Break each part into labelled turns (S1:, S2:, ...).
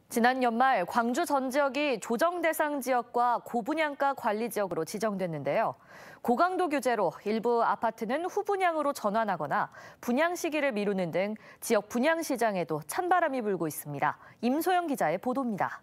S1: 지난 연말 광주 전 지역이 조정 대상 지역과 고분양가 관리 지역으로 지정됐는데요. 고강도 규제로 일부 아파트는 후분양으로 전환하거나 분양 시기를 미루는 등 지역 분양 시장에도 찬바람이 불고 있습니다. 임소영 기자의 보도입니다.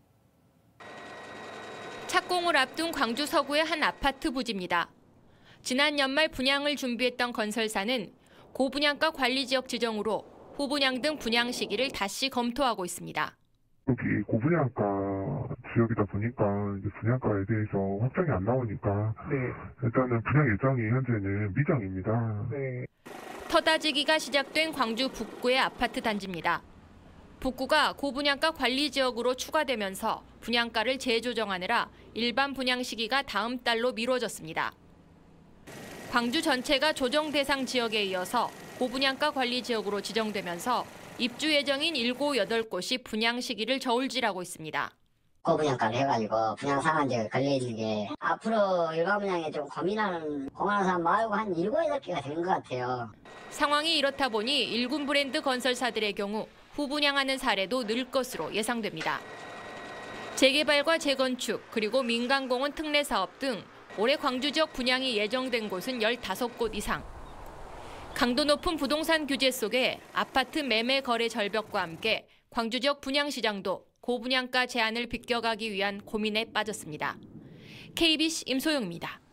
S2: 착공을 앞둔 광주 서구의 한 아파트 부지입니다. 지난 연말 분양을 준비했던 건설사는 고분양가 관리 지역 지정으로 후분양 등 분양 시기를 다시 검토하고 있습니다.
S3: 여기 고분양가 지역이다 보니까 이제 분양가에 대해서 확정이 안 나오니까 일단은 분양 예정이 현재는 미정입니다.
S2: 터다지기가 시작된 광주 북구의 아파트 단지입니다. 북구가 고분양가 관리 지역으로 추가되면서 분양가를 재조정하느라 일반 분양 시기가 다음 달로 미뤄졌습니다. 광주 전체가 조정 대상 지역에 이어서 고분양가 관리 지역으로 지정되면서 입주 예정인 7, 8곳이 분양 시기를 저울질하고 있습니다.
S4: 고분양가를 해가지고 분양 상한제가 걸려있는 게 앞으로 일반 분양에 좀 고민하는 사람 말고 한 7, 8개가 되는 것 같아요.
S2: 상황이 이렇다 보니 일군 브랜드 건설사들의 경우 후분양하는 사례도 늘 것으로 예상됩니다. 재개발과 재건축 그리고 민간공원 특례 사업 등 올해 광주 지역 분양이 예정된 곳은 15곳 이상. 강도 높은 부동산 규제 속에 아파트 매매 거래 절벽과 함께 광주 지역 분양 시장도 고분양가 제한을 비껴가기 위한 고민에 빠졌습니다. KBC 임소영입니다.